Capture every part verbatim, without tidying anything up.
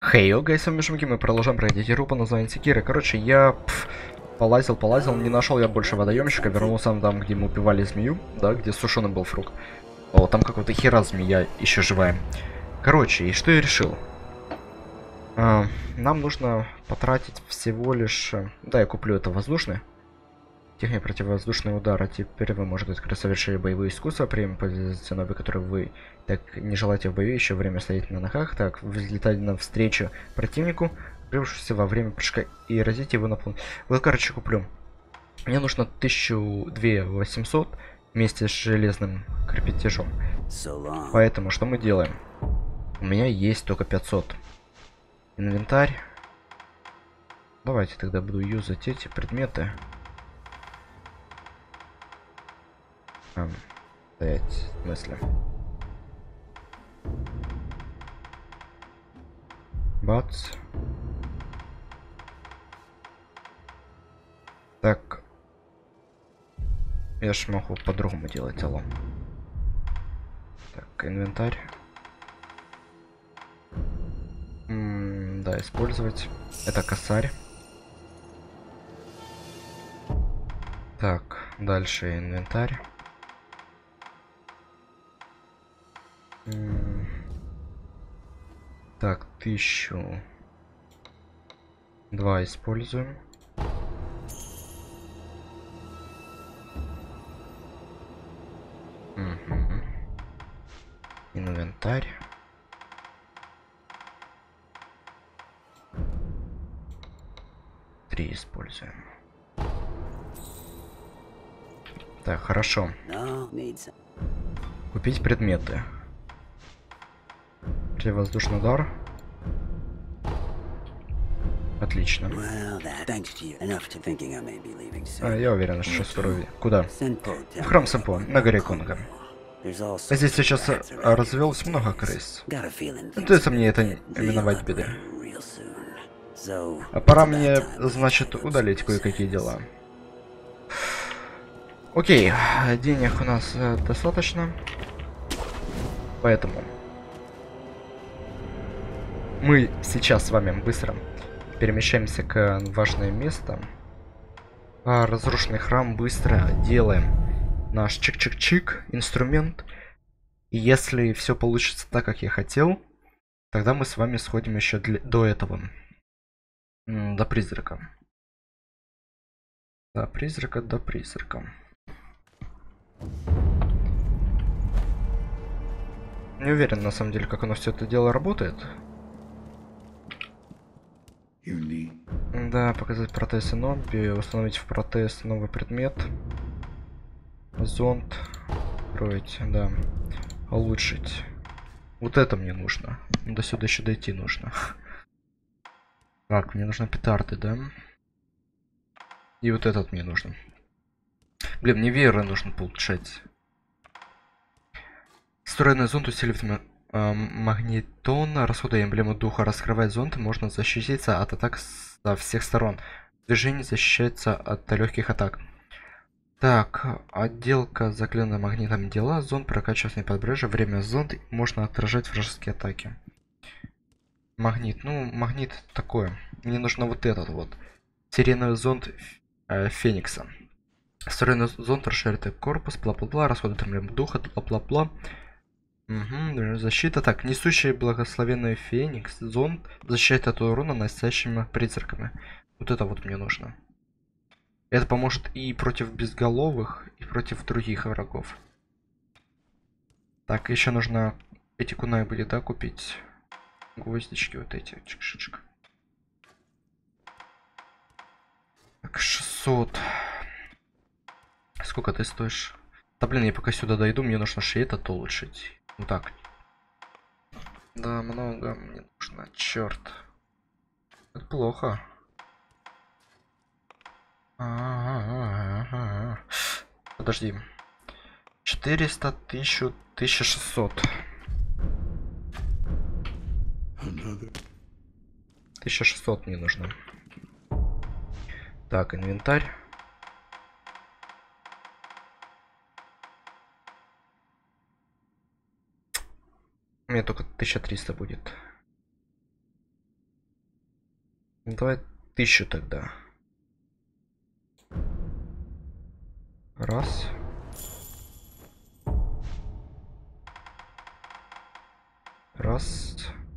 Хей, hey, гайс, мужики, мы продолжаем проходить игру по названию Секира. Короче, я пф, полазил, полазил, не нашел я больше водоемщика, вернулся там, где мы убивали змею, да, где сушеный был фрукт. О, там какого-то хера змея еще живая. Короче, и что я решил? А, нам нужно потратить всего лишь... Да, я куплю это воздушное. Техника противовоздушного удара. Теперь вы можете открыть совершили боевые искусства, время позиционовые, которые вы так не желаете в бою, еще время стоять на ногах. Так, взлетать навстречу противнику, превратившись во время прыжка, и разить его на пол. Вот, короче, куплю. Мне нужно тысячу две восемьсот вместе с железным крепежом. Поэтому что мы делаем? У меня есть только пятьсот. Инвентарь. Давайте тогда буду юзать эти предметы. Стоять, в смысле? Бац. Так. Я ж могу по-другому делать, алло. Так, инвентарь. М-м, да, использовать. Это косарь. Так, дальше инвентарь. Так, тысячу два используем. Угу. Инвентарь. Три используем. Так, хорошо. Купить предметы. Воздушный удар. Отлично. А, я уверен, что скоро... Куда? В храм Сэмпо, на горе Конга. Здесь сейчас развелось много крыс. Придется мне это именовать беды. А пора мне, значит, удалить кое-какие дела. Окей, денег у нас э, достаточно. Поэтому мы сейчас с вами быстро перемещаемся к важное место. А, разрушенный храм, быстро делаем наш чик-чик-чик инструмент. И если все получится так, как я хотел, тогда мы с вами сходим еще для... до этого. М, до призрака. До призрака, до призрака. Не уверен, на самом деле, как оно все это дело работает. Да, показать протез Ноби, установить в протез новый предмет. Зонд. Строить, да. Улучшить. Вот это мне нужно. До сюда еще дойти нужно. Так, мне нужны петарды, да? И вот этот мне нужен. Блин, мне вееры нужно улучшать. Встроенный зонд усиливает э, магнитон, расходуя эмблему духа, раскрывает зонд, можно защититься от атак со всех сторон. Движение защищается от легких атак. Так, отделка заклеена магнитом дела, зонд прокачивается под брежа, время зонд можно отражать вражеские атаки. Магнит, ну магнит такое. Мне нужно вот этот вот. Сиреновый зонд э, Феникса. Встроенный зонд расширяет корпус, бла-бла-бла, расходует эмблему духа, бла-бла-бла. Угу, защита. Так, несущий благословенный Феникс, зонд защищает от урона носящими призраками. Вот это вот мне нужно. Это поможет и против безголовых, и против других врагов. Так, еще нужно эти кунаи были, да, купить? Гвоздички вот эти. Чик-чик. Так, шестьсот. Сколько ты стоишь? Да блин, я пока сюда дойду, мне нужно еще этот улучшить. Вот так. Да, много мне нужно. Черт. Это плохо. А-а-а-а-а. Подожди. четыреста, тысяча, тысяча шестьсот. тысяча шестьсот мне нужно. Так, инвентарь. У меня только тысяча триста будет. Ну, давай тысячу тогда. Раз. Раз.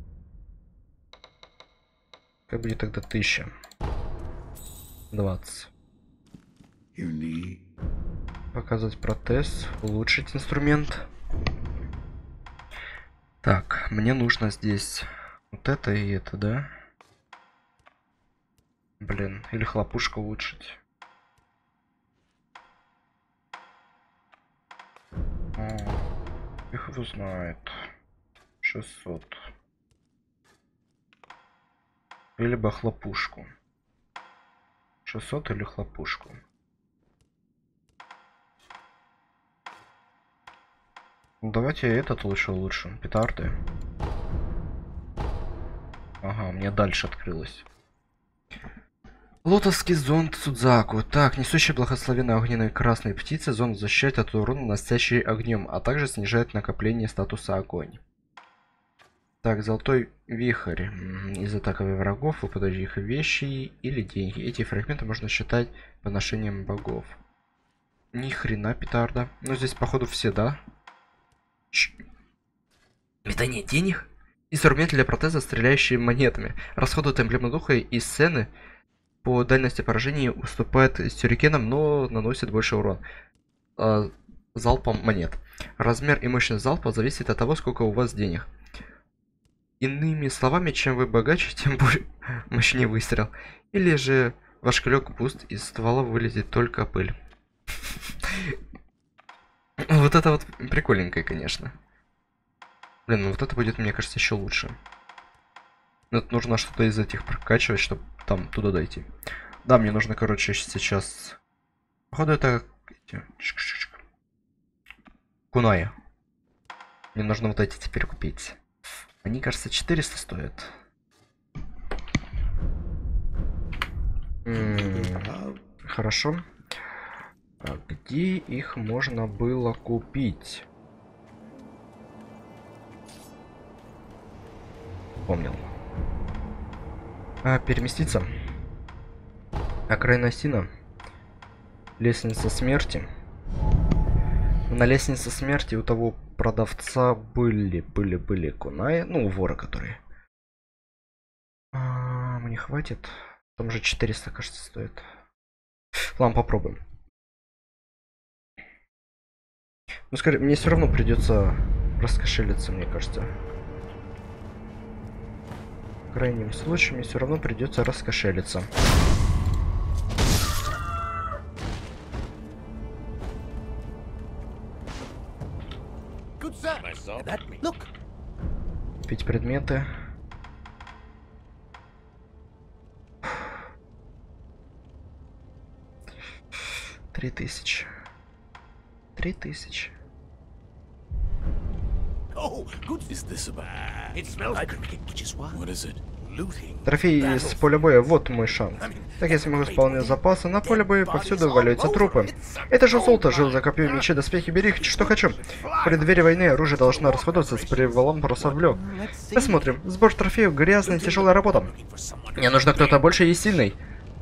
Как будет тогда тысяча? Двадцать. Показывать протез. Улучшить инструмент. Так, мне нужно здесь вот это и это, да? Блин, или хлопушку улучшить. О, их его знает. шестьсот. Или бы хлопушку. шестьсот или хлопушку. Ну, давайте этот лучше улучшим. Петарды. Ага, мне дальше открылось. Лотосский зонд Судзаку. Так, несущая благословенные огненные красные птицы. Зонд защищает от урона, наносящий огнем, а также снижает накопление статуса огонь. Так, золотой вихрь. Из атаки врагов выпадают их вещи или деньги. Эти фрагменты можно считать подношением богов. Ни хрена петарда. Ну здесь походу все, да? Ч... Метание денег? Инструмент для протеза, стреляющий монетами. Расходует эмблему духа и сцены. По дальности поражения уступает сюрикенам, но наносит больше урон. А, залпом монет. Размер и мощность залпа зависит от того, сколько у вас денег. Иными словами, чем вы богаче, тем более мощнее выстрел. Или же ваш клёк пуст, из ствола вылезет только пыль. Вот это вот прикольненькое, конечно. Блин, ну вот это будет, мне кажется, еще лучше. Но нужно что-то из этих прокачивать, чтобы там туда дойти. Да, мне нужно, короче, сейчас... Походу это... Куная. Мне нужно вот эти теперь купить. Они, кажется, четыреста стоят. М-м, хорошо. А где их можно было купить? Помнил. А, переместиться. Окраина Сина. Лестница смерти. На лестнице смерти у того продавца были, были, были кунаи. Ну, у вора, которые. А, мне хватит. Там же четыреста, кажется, стоит. Ладно, попробуем. Ну, скорее, мне все равно придется раскошелиться, мне кажется. В крайнем случае, мне все равно придется раскошелиться. Купить предметы. Три тысячи. Три тысячи. Трофей из поля боя, вот мой шанс. Так я смогу исполнять запасы, на поле боя повсюду валяются трупы. Это же золото, жил за копье, мечи, доспехи, бери, что хочу. В преддверии войны оружие должно расходоваться с привалом паруса в лёг. Посмотрим. Сбор трофеев, грязная, тяжелая работа. Мне нужно кто-то больше и сильный.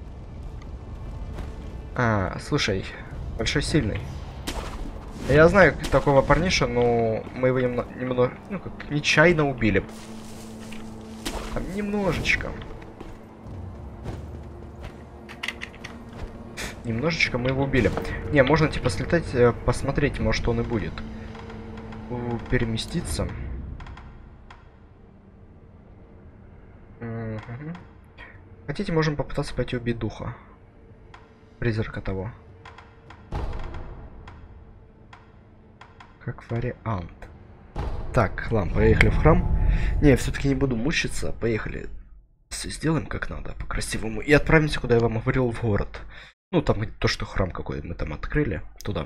А, слушай, большой сильный. Я знаю такого парниша, но мы его немного, немного ну как, нечаянно убили. Там немножечко. Немножечко мы его убили. Не, можно типа слетать, посмотреть, может он и будет. Переместиться. Угу. Хотите, можем попытаться пойти убить духа. Призрака того. Как вариант. Так, ладно, поехали в храм. Не, все-таки не буду мучиться. Поехали. Все сделаем как надо, по-красивому. И отправимся, куда я вам говорил, в город. Ну, там то, что храм какой мы там открыли. Туда.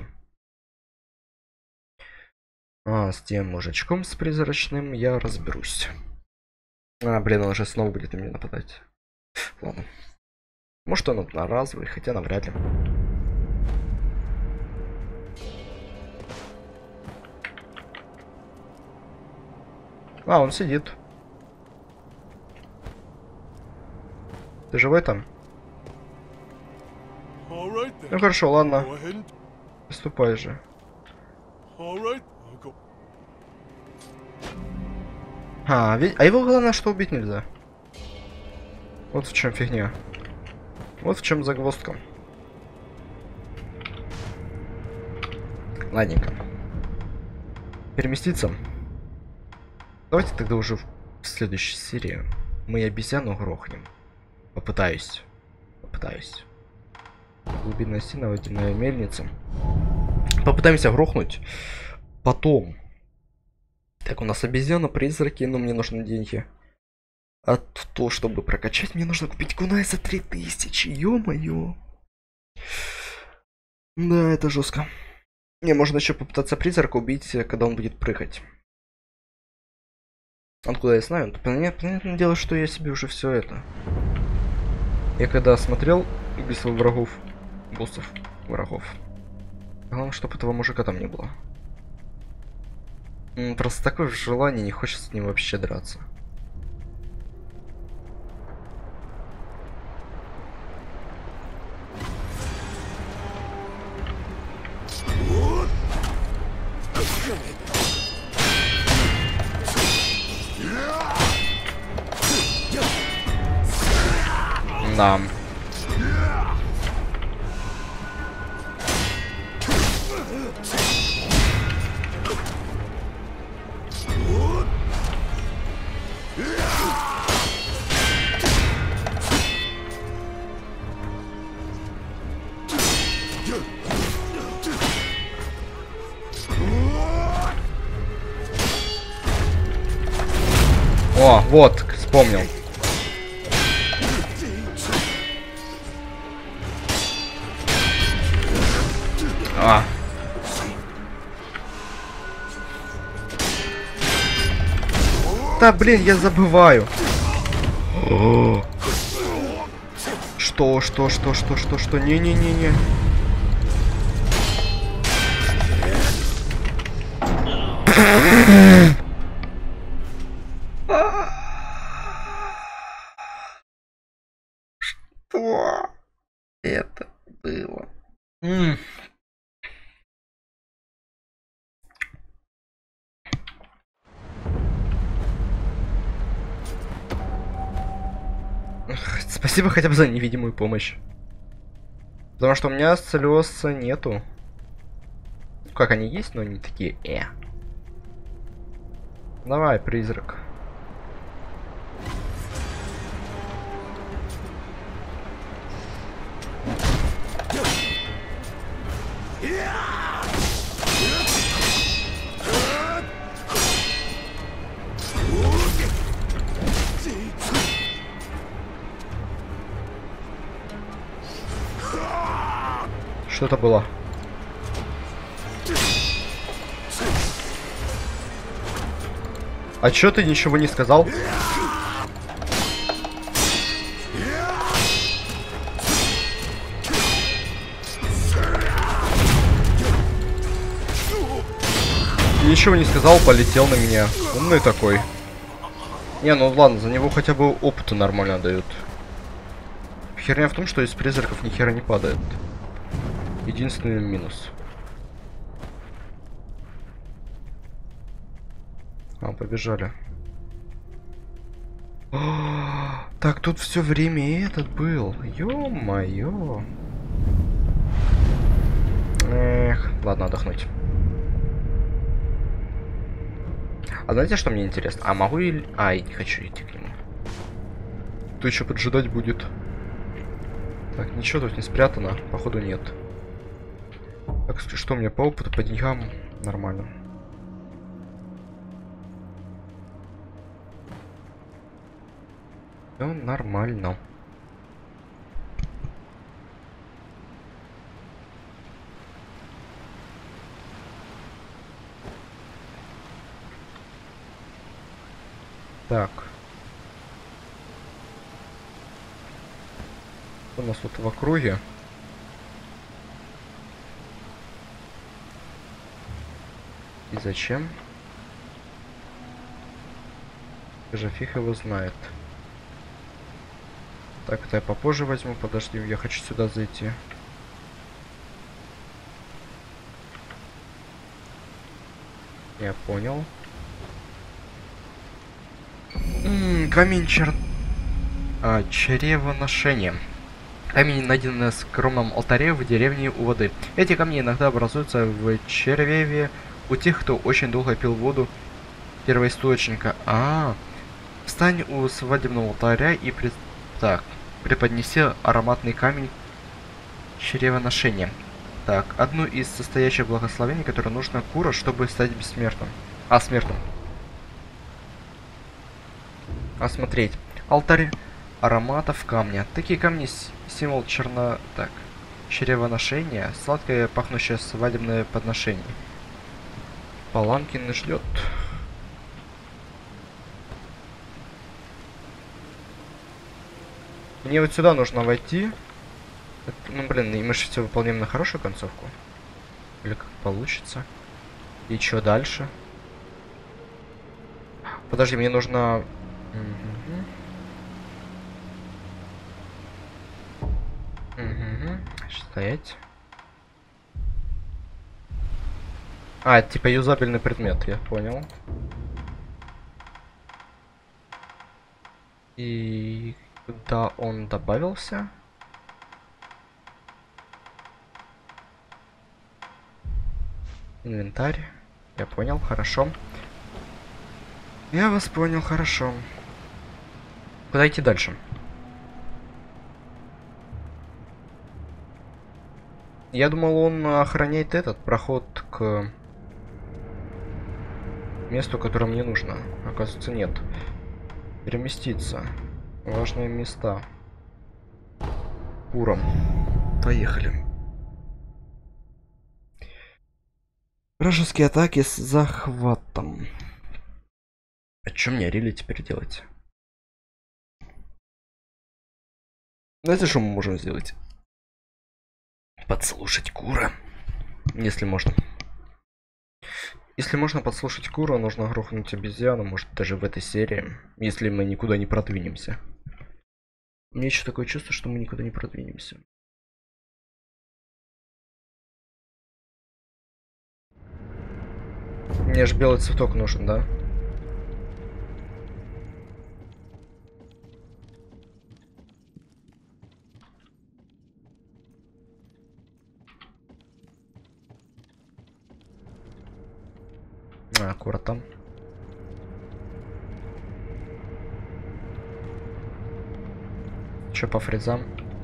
А, с тем мужичком, с призрачным, я разберусь. А, блин, он уже снова будет на меня нападать. Ладно. Может, он одноразовый, хотя навряд ли. А, он сидит. Ты живой там? Ну хорошо, ладно. Приступай же. А, ведь... а его главное, что убить нельзя. Вот в чем фигня. Вот в чем загвоздка. Ладненько. Переместиться. Давайте тогда уже в следующей серии мы обезьяну грохнем. Попытаюсь. Попытаюсь. Глубинная стена, водяная мельница. Попытаемся грохнуть. Потом. Так, у нас обезьяна, призраки, но мне нужны деньги. А то, чтобы прокачать, мне нужно купить кунай за три тысячи. Ё-моё. Да, это жестко. Не, можно еще попытаться призрака убить, когда он будет прыгать. Откуда я знаю? Понятно, понятное дело, что я себе уже все это. Я когда смотрел убийство врагов, боссов, врагов. Главное, чтобы этого мужика там не было. Просто такое желание, не хочется с ним вообще драться. Да. О, вот, вспомнил. А. Да, блин, я забываю. О. Что, что, что, что, что, что? Не-не-не-не. Что это было? М. Спасибо хотя бы за невидимую помощь. Потому что у меня целиоса нету. Как они есть, но они такие э. Давай, призрак. Что это было? А чё ты ничего не сказал? Ничего не сказал, полетел на меня. Умный такой. Не, ну ладно, за него хотя бы опыта нормально дают. Херня в том, что из призраков ни хера не падает. Единственный минус. А, побежали. О, так тут все время этот был. Ё-моё. Эх, ладно, отдохнуть. А знаете, что мне интересно? А могу или... А, я не хочу идти к нему. Кто еще поджидать будет? Так, ничего тут не спрятано. Походу нет. Так, что у меня по опыту, по деньгам? Нормально. Все нормально. Так. У нас тут в округе. И зачем? Даже фиг его знает. Так, это я попозже возьму. Подожди, я хочу сюда зайти. Я понял. М-м, камень чер... А, чревоношения. Камень найден на скромном алтаре в деревне у воды. Эти камни иногда образуются в черве у тех, кто очень долго пил воду первоисточника. А, -а, -а. Встань у свадебного алтаря и при... так, преподнеси ароматный камень чревоношения. Так, одну из состоящих благословений, которое нужно Кура, чтобы стать бессмертным. А, смертным. Осмотреть. Алтарь ароматов камня. Такие камни символ черно... Так. Чревоношения. Сладкое пахнущее свадебное подношение. Паланкин ждет. Мне вот сюда нужно войти. Ну блин, и мы же все выполняем на хорошую концовку. Или как получится. И что дальше? Подожди, мне нужно... Угу. Угу. Стоять. А, это типа юзабельный предмет, я понял. И куда он добавился? Инвентарь. Я понял, хорошо. Я вас понял, хорошо. Куда идти дальше? Я думал, он охраняет этот проход к месту, которое мне нужно. Оказывается, нет. Переместиться. Важные места. Уром. Поехали. Вражеские атаки с захватом. А что мне Рили теперь делать? Знаете, что мы можем сделать? Подслушать Кура. Если можно. Если можно подслушать Кура, нужно грохнуть обезьяну, может даже в этой серии. Если мы никуда не продвинемся. У меня еще такое чувство, что мы никуда не продвинемся. Мне же белый цветок нужен, да? А, Кура там. Че по фрезам?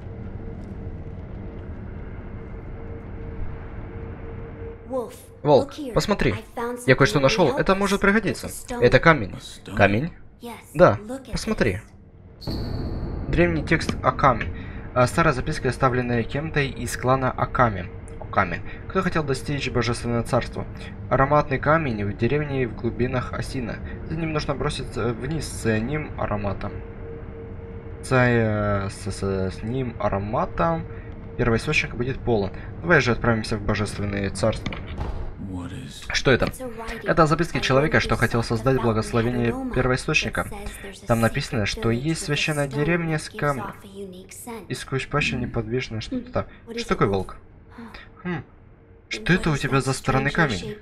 Волк, посмотри. Я кое-что нашел. Это может пригодиться. Это камень. Камень? Да, посмотри. Древний текст Аками. Старая записка, оставленная кем-то из клана Аками. Аками. Кто хотел достичь божественного царства? Ароматный камень в деревне в глубинах Осина. За ним нужно бросить вниз с ним ароматом. С, с, с, с ним ароматом первоисточник будет полон. Давай же отправимся в божественное царство. Что это? Это записки человека, что хотел создать благословение первоисточника. Там написано, что есть священная деревня с камнем. И сквозь пащу неподвижно что-то там. Что такое, волк? Хм. Что это у тебя за странный камень?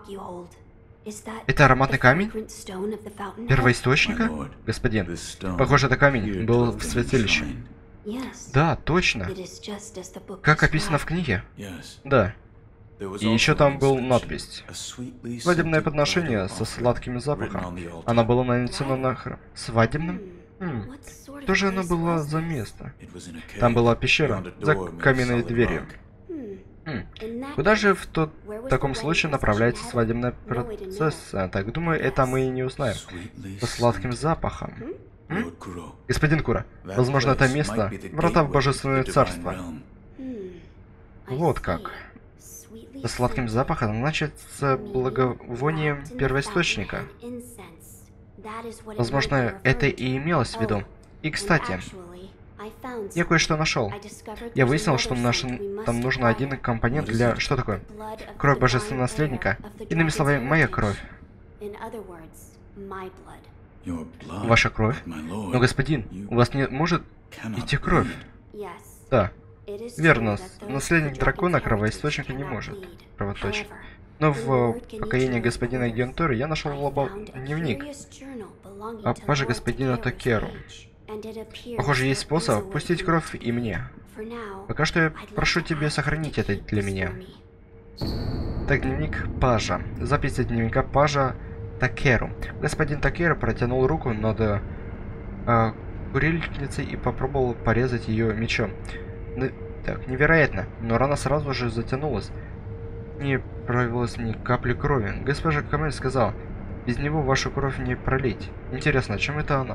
Это ароматный камень? Первоисточника? Господин, похоже, это камень был в святилище. Да, точно. Как описано в книге? Да. И еще там был надпись. Свадебное подношение со сладкими запахами. Она была нанесена на храм. Свадебным? Хм. Что же оно было за место? Там была пещера за каменной дверью. Хм. Куда же в тот в таком случае направляется свадебный процесс? Так, думаю, это мы и не узнаем. Со сладким запахом. М? Господин Кура, возможно, это место — врата в божественное царство. Вот как. Со сладким запахом, значит, с благовонием первоисточника. Возможно, это и имелось в виду. И, кстати, я кое-что нашел. Я выяснил, что наш... там нужен один компонент для... Что такое? Кровь божественного наследника. Иными словами, моя кровь. Ваша кровь? Но, господин, у вас не может идти кровь. Да. Верно, наследник дракона кровоисточника не может кровоточить. Но в покоении господина Гентори я нашел лобо... дневник о паже господина Такеру. Похоже, есть способ пустить кровь и мне. Пока что я прошу тебя сохранить это для меня. Так, дневник пажа. Запись из дневника пажа Такеру. Господин Такеру протянул руку над э, курильницей и попробовал порезать ее мечом. Ну, так, невероятно, но рана сразу же затянулась. Не проявилось ни капли крови. Госпожа Камель сказал, без него вашу кровь не пролить. Интересно, чем это она?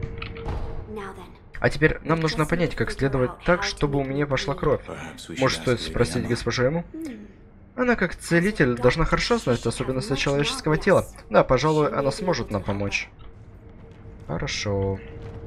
А теперь нам нужно понять, как следовать так, чтобы у меня пошла кровь. Может, стоит спросить госпожу Эму? Она, как целитель, должна хорошо знать особенности человеческого тела. Да, пожалуй, она сможет нам помочь. Хорошо.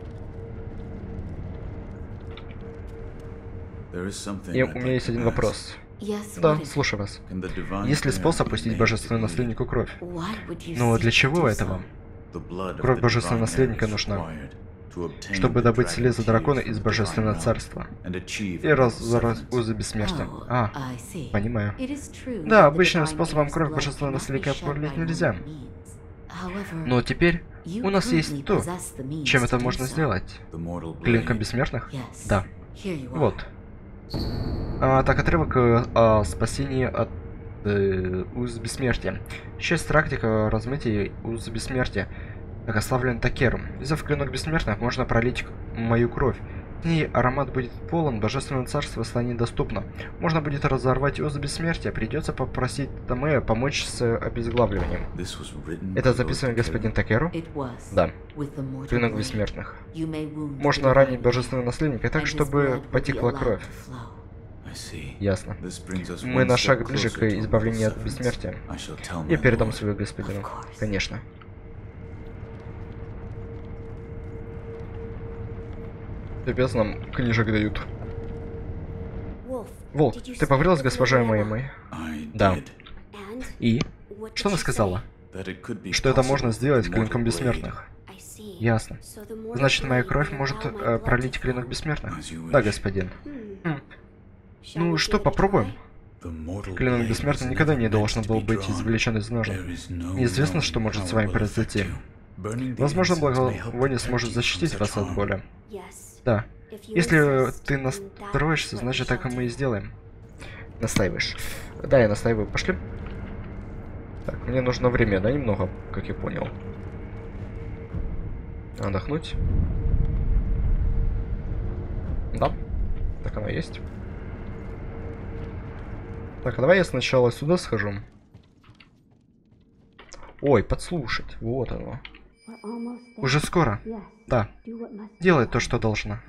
И у меня есть один вопрос. Да, слушаю вас. Есть ли способ пустить божественному наследнику кровь? Но для чего это вам? Кровь божественного наследника нужна, чтобы добыть слеза дракона из божественного царства и разорвать узы бессмертия. А, понимаю. Да, обычным способом кровь божественного наследника пролить нельзя. Но теперь у нас есть то, чем это можно сделать. Клинком бессмертных? Да. Вот. А, так, отрывок о спасении от э, уз бессмертия. Часть практика размытия уз бессмертия. Так, ославлен Такером. Взяв клинок бессмертных, можно пролить мою кровь. С ней аромат будет полон, божественное царство станет доступно. Можно будет разорвать узы бессмертия, придется попросить Томея помочь с обезглавливанием. Это записано господин Такеру? Да. Клинок бессмертных. Можно ранить божественного наследника так, чтобы потекла кровь. Ясно. Мы на шаг ближе к избавлению от бессмертия. Я передам своего господину. Конечно. Капец, нам книжек дают. Волк, ты поговорил с госпожой моей? Да. И? Что она сказала? Что это можно сделать клинком бессмертных. Ясно. Значит, моя кровь может э, пролить клинок бессмертных? Да, господин. Хм. Ну что, попробуем? Клинок бессмертных никогда не должен был быть извлечен из ножен. Неизвестно, что может с вами произойти. Возможно, благовоние сможет защитить вас от боли. Да. Если ты настроишься, значит так и мы и сделаем. Настаиваешь. Да, я настаиваю. Пошли. Так, мне нужно время, да, немного, как я понял. Отдохнуть. Да. Так оно есть. Так, а давай я сначала сюда схожу. Ой, подслушать. Вот оно. Уже скоро. Да. Делай то, что должна.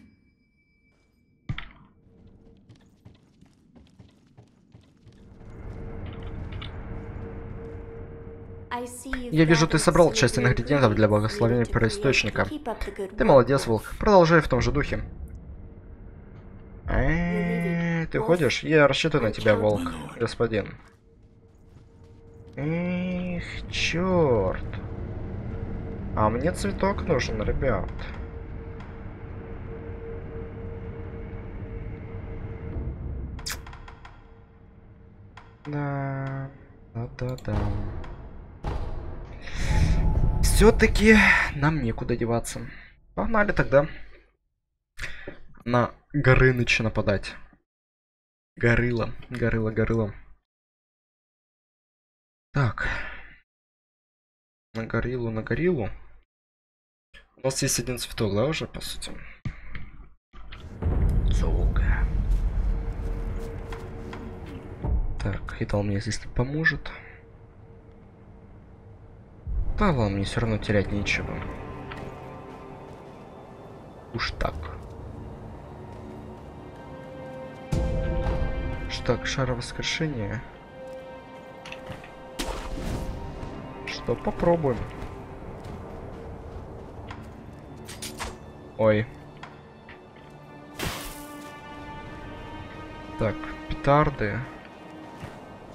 Я вижу, ты собрал часть ингредиентов для благословения первоисточника. Ты молодец, Волк. Продолжай в том же духе. Э-э-э, ты уходишь? Я рассчитываю на тебя, Волк, господин. Эх, черт. А мне цветок нужен, ребят. Да, да-да-да. Все-таки нам некуда деваться. Погнали тогда на Горыныч нападать. Горыло, горыло, горыло. Так. На гориллу, на гориллу. У нас есть один цветок, да, уже, по сути? Долго. Так, Хитал мне здесь не поможет. Да ладно, мне все равно терять нечего. Уж так. Так, шар воскрешения. Что, попробуем. Ой. Так, петарды.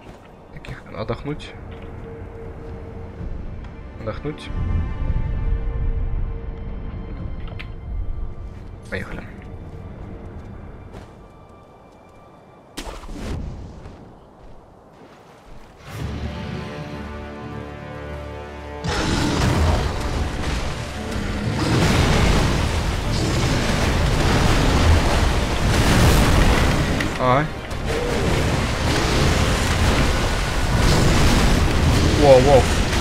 Таких отдохнуть. Отдохнуть. Поехали. А. Воу, воу.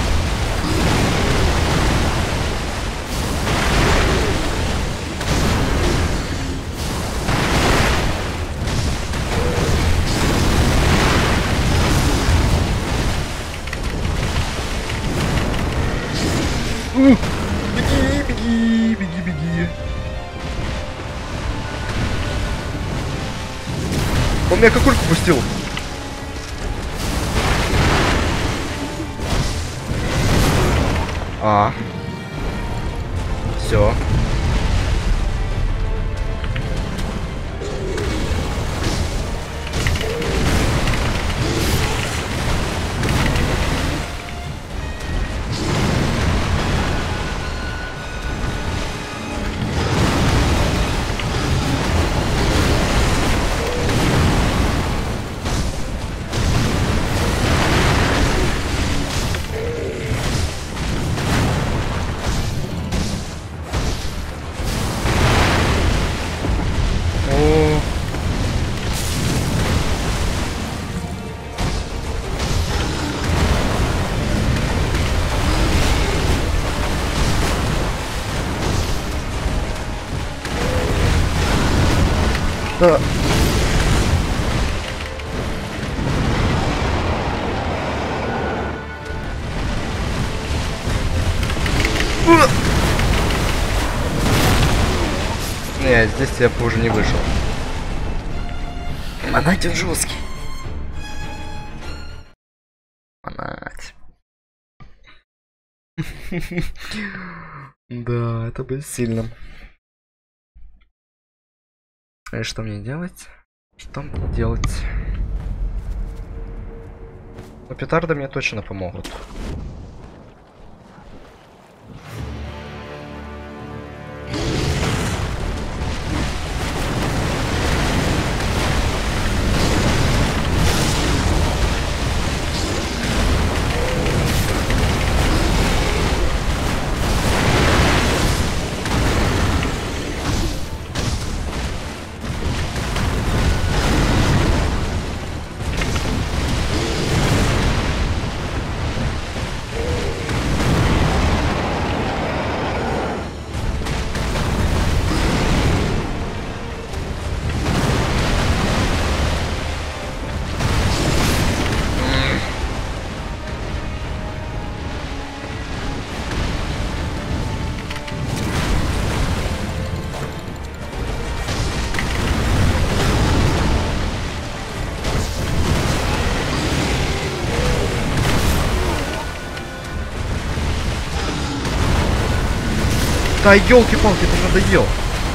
Uh, беги, беги, беги, беги. Он меня какульку пустил. А. Все. Да. Не, здесь я бы уже не вышел. Монатин жесткий. Монать. Да, это будет сильно. И что мне делать? Что мне делать? Но петарды мне точно помогут. Да елки-палки, ты надоел.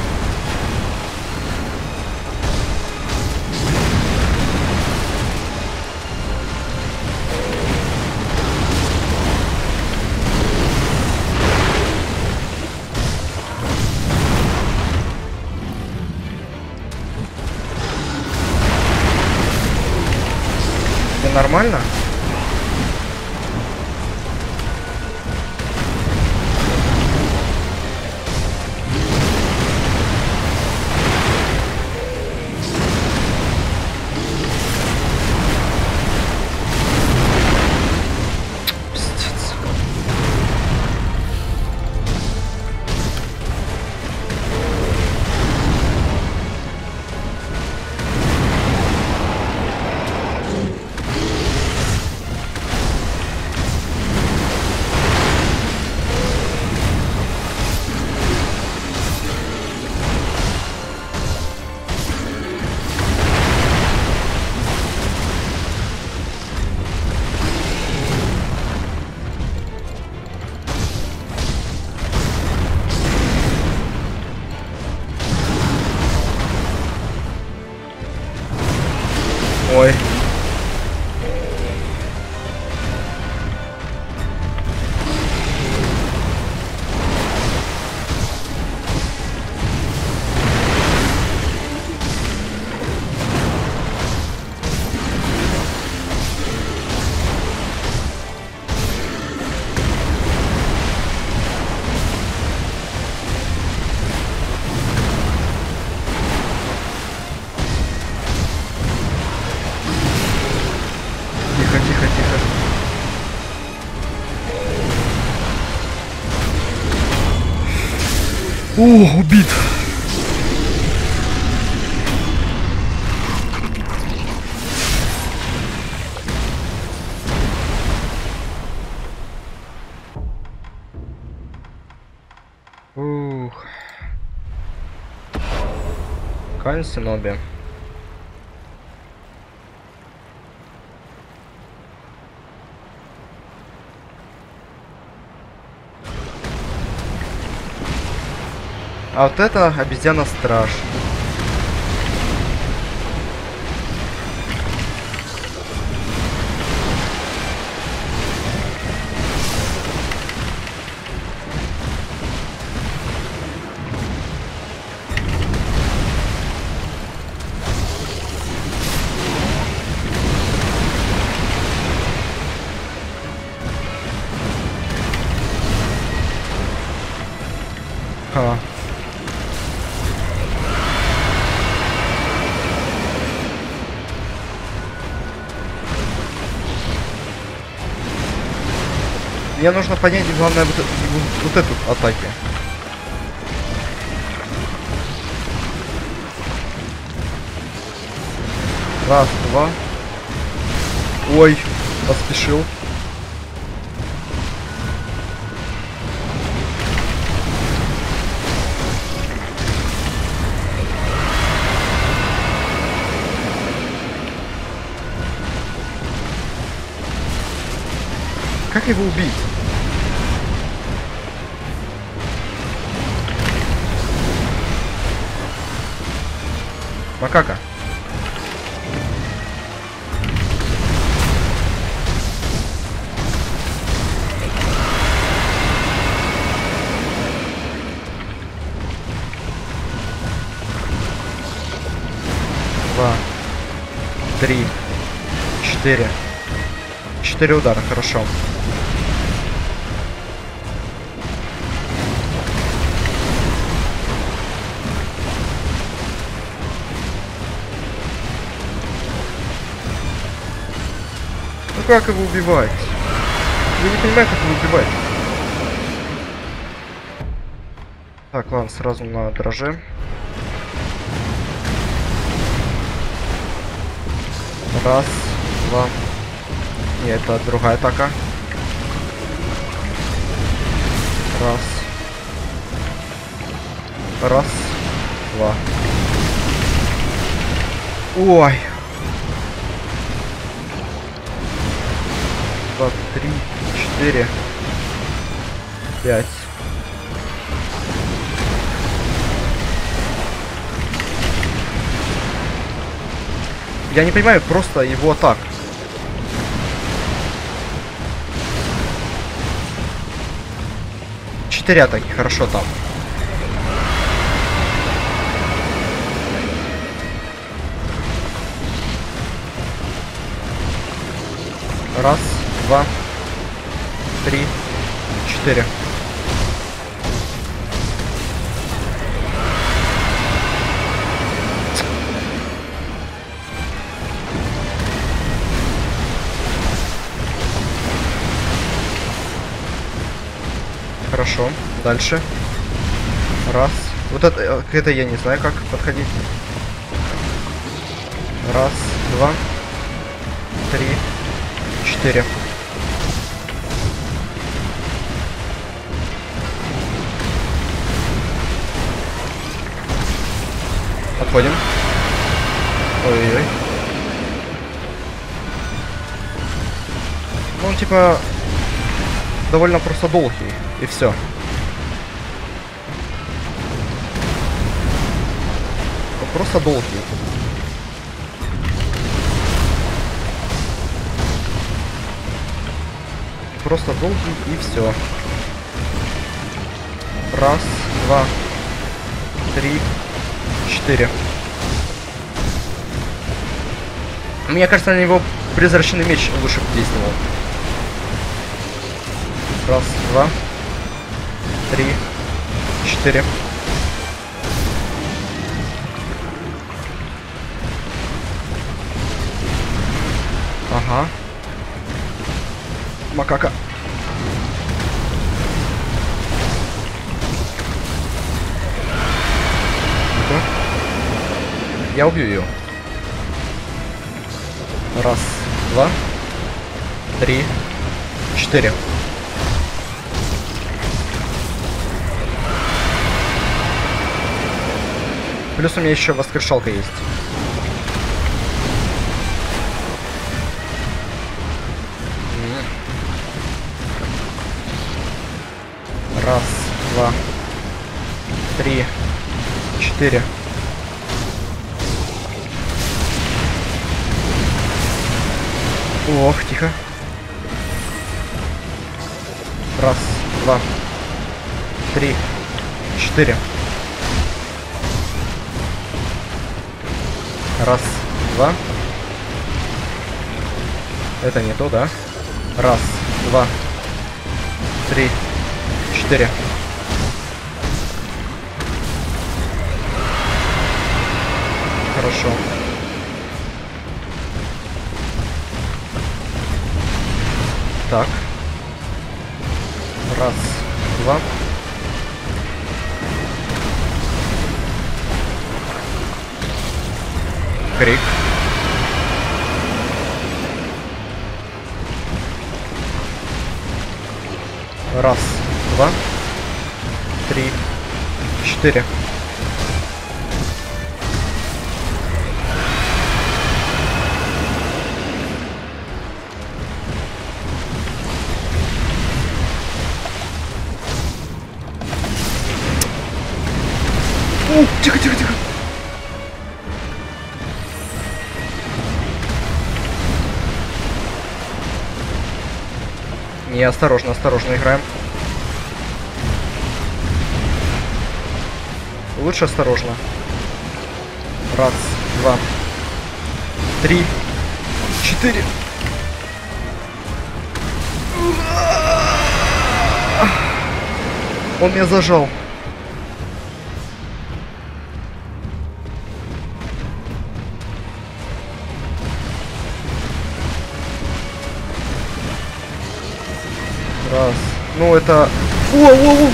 Ты нормально? Ой. О, убит. Ух. Кайн Синоби. А вот это обезьяна-страж. Ха. Мне нужно понять, главное, вот, вот, вот эту атаки. Раз, два. Ой, поспешил. Как его убить? Макака. Два. Три. Четыре. Четыре удара, хорошо. Ну как его убивать? Я не понимаю, как его убивать. Так, ладно, сразу на дроже. Раз, два. Нет, это другая атака. Раз. Раз. Два. Ой. Два, три, четыре. Пять. Я не понимаю просто его атак. Четыре атаки, хорошо там. Раз, два, три, четыре. Хорошо, дальше. Раз. Вот это, к этой я не знаю, как подходить. Раз, два, три, четыре. Отходим. Ой-ой-ой. Ну, он типа довольно просто долгий, и все. Просто долгий. Просто долгий, и все. Раз, два, три, четыре. Мне кажется, на него призрачный меч лучше бы действовал. Раз, два, три, четыре. Ага. Макака. Я убью ее. Раз, два, три, четыре. Плюс у меня еще воскрешалка есть. Раз, два, три, четыре. Ох, тихо. Раз, два, три, четыре. Раз, два. Это не то, да? Раз, два, три, четыре. Хорошо. Так. Раз, два. Крик. Раз, два, три, четыре. О, тихо, тихо, тихо. Не, осторожно, осторожно играем. Лучше осторожно. Раз, два, три, четыре. Он меня зажал. Раз. Ну это... Воу-воу-воу!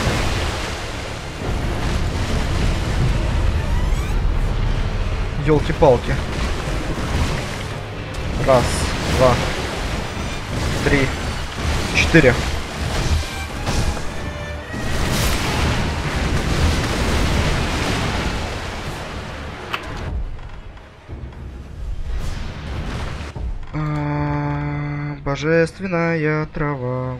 Ёлки-палки. Раз, два, три, четыре. А, божественная трава.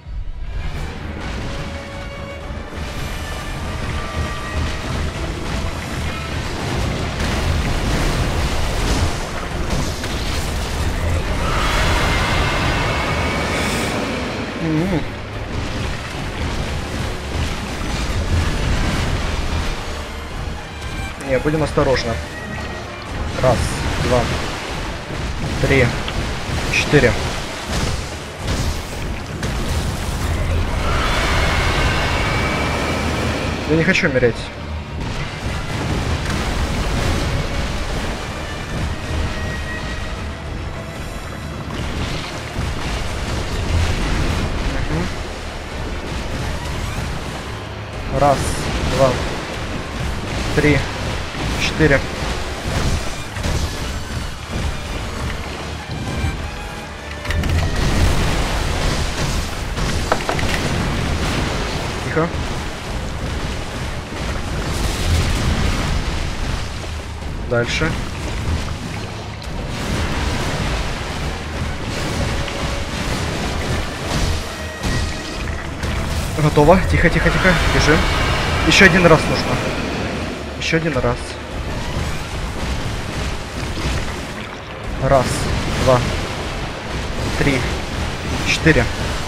Не, будем осторожно. Раз, два, три, четыре. Я не хочу умереть. Раз, два, три, четыре. Тихо. Дальше. Готово. Тихо, тихо, тихо. Бежим. Еще один раз нужно. Еще один раз. Раз, два, три, четыре.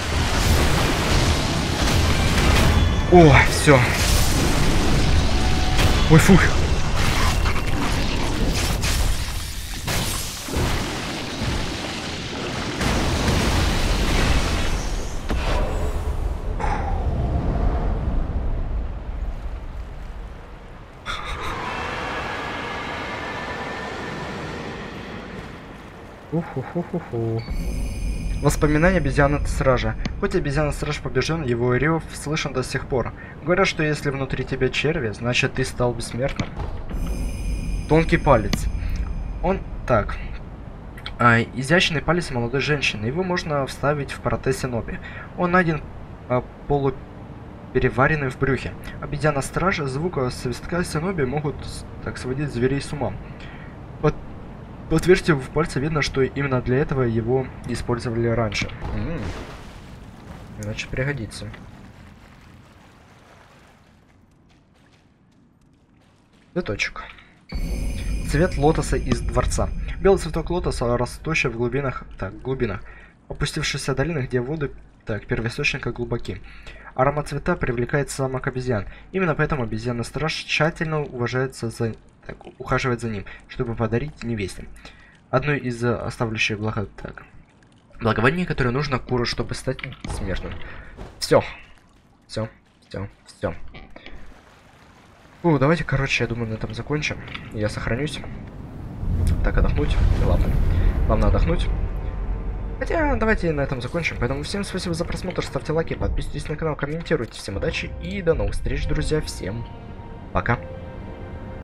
О, все. Ой, фух. Уху-ху-ху-ху. Воспоминания обезьяны-стража. Хоть обезьяна-страж побежден, его рев слышен до сих пор. Говорят, что если внутри тебя черви, значит ты стал бессмертным. Тонкий палец. Он так. А, изящный палец молодой женщины. Его можно вставить в протез Синоби. Он найден а, полупереваренным в брюхе. Обезьяна-стража, звука свистка Синоби могут так сводить зверей с ума. Под в отверстие в пальце видно, что именно для этого его использовали раньше. М-м. Значит, пригодится. Цветочек. Цвет лотоса из дворца. Белый цветок лотоса, растущий в глубинах, так, глубинах, опустившихся долинах, где воды, так, первоисточника глубоки. Аромат цвета привлекает самок обезьян. Именно поэтому обезьяна-страж тщательно уважается за, так, ухаживает за ним, чтобы подарить невесте. Одно из оставляющих благо, так, благовоний, которое нужно куру, чтобы стать смертным. Все. Все. Все. Все. Ну, давайте, короче, я думаю, на этом закончим. Я сохранюсь. Так, отдохнуть. Ладно. Вам надо отдохнуть. Хотя, давайте на этом закончим. Поэтому всем спасибо за просмотр. Ставьте лайки, подписывайтесь на канал, комментируйте. Всем удачи и до новых встреч, друзья. Всем пока.